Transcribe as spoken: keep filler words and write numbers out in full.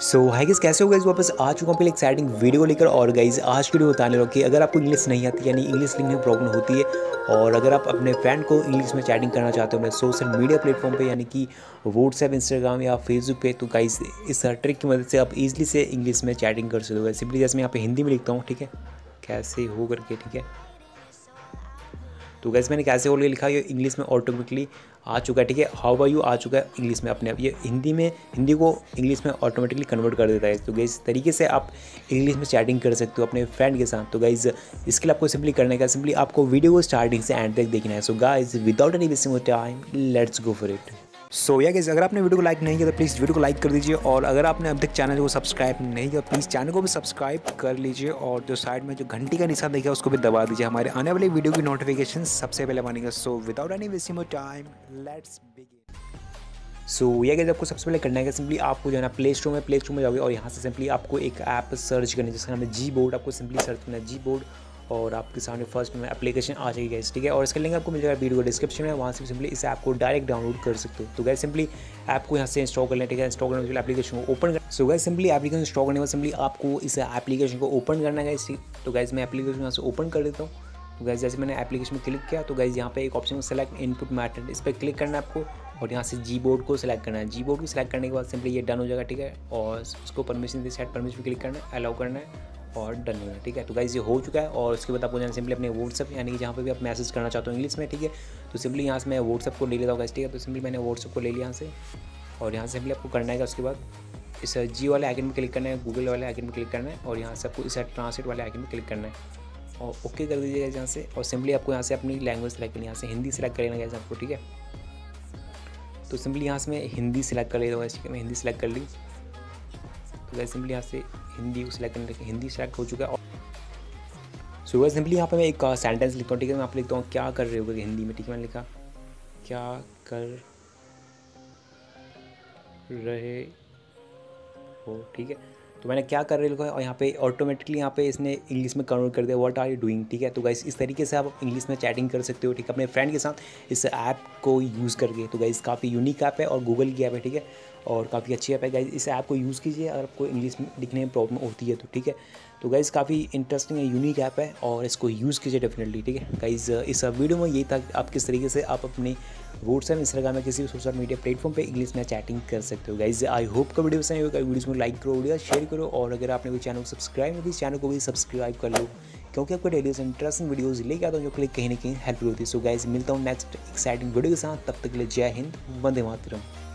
सो hi guys, कैसे हो guys? वापस आ चुका हूँ पहले एक्साइटिंग वीडियो लेकर। और गाइस आज की वीडियो बताने लगा कि अगर आपको इंग्लिश नहीं आती यानी इंग्लिश लिखने में प्रॉब्लम होती है और अगर आप अपने फ्रेंड को इंग्लिश में चैटिंग करना चाहते हो अपने सोशल मीडिया प्लेटफॉर्म पे यानी कि व्हाट्सएप, इंस्टाग्राम या फेसबुक पे, तो गाइस इस ट्रिक की मदद से आप इजीली से इंग्लिश में चैटिंग कर सकते हो। सिंपली जैसे मैं यहाँ पे हिंदी में लिखता हूँ, ठीक है, कैसे हो करके, ठीक है। तो गैस मैंने कैसे बोल के लिखा, ये इंग्लिश में ऑटोमेटिकली आ चुका है, ठीक है। हाउ आर यू आ चुका है इंग्लिश में अपने आप, ये हिंदी में हिंदी को इंग्लिश में ऑटोमेटिकली कन्वर्ट कर देता है। तो गैस इस तरीके से आप इंग्लिश में चैटिंग कर सकते हो अपने फ्रेंड के साथ। तो गाइज इसके लिए आपको सिंपली करने का, सिंपली आपको वीडियो को स्टार्टिंग से एंड तक देखना है। So guys without any wasting time let's go for it. So yeah guys, अगर आपने वीडियो को लाइक नहीं किया तो प्लीज़ वीडियो को लाइक कर दीजिए, और अगर आपने अब तक चैनल को सब्सक्राइब नहीं किया प्लीज़ चैनल को भी सब्सक्राइब कर लीजिए, और जो साइड में जो घंटी का निशान देखा उसको भी दबा दीजिए हमारे आने वाले वीडियो की नोटिफिकेशन सबसे पहले पाने का। So without any wasting more time let's begin. So ये गाइस, आपको सबसे पहले करना है सिंपली आपको जो है ना प्ले स्टोर में प्ले स्टोर में जाओगे और यहाँ से सिंपली आपको एक ऐप सर्च करनी है जिसका नाम है जी बोर्ड। आपको सिंपली सर्च करना है जी बोर्ड और आपके सामने फर्स्ट में एप्लीकेशन आ जाएगी गाइस, ठीक है। और इसका लिंक आपको मिल जाएगा वीडियो को डिस्क्रिप्शन में, वहाँ से सिंपली इस ऐप को डायरेक्ट डाउनलोड कर सकते हो। तो गाइस सिंपली ऐप को यहाँ से इंस्टॉल कर लें, ठीक है। इंस्टॉल करने के लिए एप्लीकेशन को ओपन कर। So guys simply application install करने के बाद सिंपली आपको इस एप्लीकेशन को ओपन करना है गाइस। तो गाइस मैं एप्लीकेशन यहाँ से ओपन कर देता हूँ। तो गाइस जैसे मैंने एप्लीकेशन में क्लिक किया तो गाइस यहाँ पे एक ऑप्शन में सेलेक्ट इनपुट मैथड, इस पर क्लिक करना है आपको और यहाँ से जी बोर्ड को सिलेक्ट करना है। जी बोर्ड को सिलेक्ट करने के बाद सिंपली ये डन हो जाएगा, ठीक है। और उसको परमिशन दे सेट परमिशन पर क्लिक करना है, अलाउ करना है और डन होगा, ठीक है। तो गाइस ये हो चुका है। और उसके बाद आपको जाना सिंपली अपने व्हाट्सएप यानी कि जहाँ पे भी आप मैसेज करना चाहते हो इंग्लिश में, ठीक है। तो सिंपली यहाँ से मैं व्हाट्सएप को ले लेता हूँ गाइस, ठीक है। तो सिंपली मैंने व्हाट्सएप को ले लिया यहाँ से, और यहाँ से सिंपली आपको करना है उसके बाद इस जी वाले आइकन में क्लिक करना है, गूगल वाले आइकन में क्लिक करना है, और यहाँ से आपको इस ट्रांसलेट वाले आइकन में क्लिक करना है और ओके कर दीजिएगा यहाँ से। और सिंपली आपको यहाँ से अपनी लैंग्वेज सेलेक्ट करनी है, यहाँ से हिंदी सेलेक्ट कर लेना गाइस आपको, ठीक है। तो सिंपली यहाँ से मैं हिंदी सेलेक्ट कर लेता हूँ, ठीक है। मैं हिंदी सेलेक्ट कर ली। तो गाइस सिंपली यहाँ से हिंदी को सिलेक्ट करने हिंदी सेलेक्ट हो चुका है। सो गाइस सिंपली यहाँ पे मैं एक सेंटेंस लिखता हूँ, ठीक है। मैं आप लिखता हूँ क्या कर रहे हो हिंदी में, ठीक है। मैंने लिखा क्या कर रहे हो, ठीक है। तो मैंने क्या कर रहे हो और यहाँ पे ऑटोमेटिकली यहाँ पे इसने इंग्लिश में कन्वर्ट कर दिया व्हाट आर यू डूइंग, ठीक है। तो गाइस इस तरीके से आप इंग्लिश में चैटिंग कर सकते हो, ठीक है, अपने फ्रेंड के साथ इस ऐप को यूज़ करके। तो गाइस काफ़ी यूनिक ऐप है और गूगल की ऐप है, ठीक है, और काफ़ी अच्छी ऐप है गाइस। इस ऐप को यूज़ कीजिए अगर आपको इंग्लिश में लिखने में प्रॉब्लम होती है तो, ठीक है। तो गाइस काफ़ी इंटरेस्टिंग है, यूनिक ऐप है और इसको यूज़ कीजिए डेफिनेटली, ठीक है। गाइस इस वीडियो में यही था आप किस तरीके से आप अपने व्हाट्सएप, इंस्टाग्राम में किसी भी सोशल मीडिया प्लेटफॉर्म पे इंग्लिश में चैटिंग कर सकते हो। गाइस आई होप का वीडियो पसंद आएगा, वीडियो में लाइक करो, वीडियो शेयर करो, और अगर आपने कोई चैनल को सब्सक्राइब नहीं किया चैनल को भी सब्सक्राइब कर लो, क्योंकि आपको डेली से इंटरेस्टिंग वीडियोज़ लेके आता हूँ जो क्लिक कहीं ना कहीं हेल्पफुल होती है। सो गाइस मिलता हूँ नेक्स्ट एक्साइटिंग वीडियो के साथ, तब तक के लिए जय हिंद, वंदे मातरम।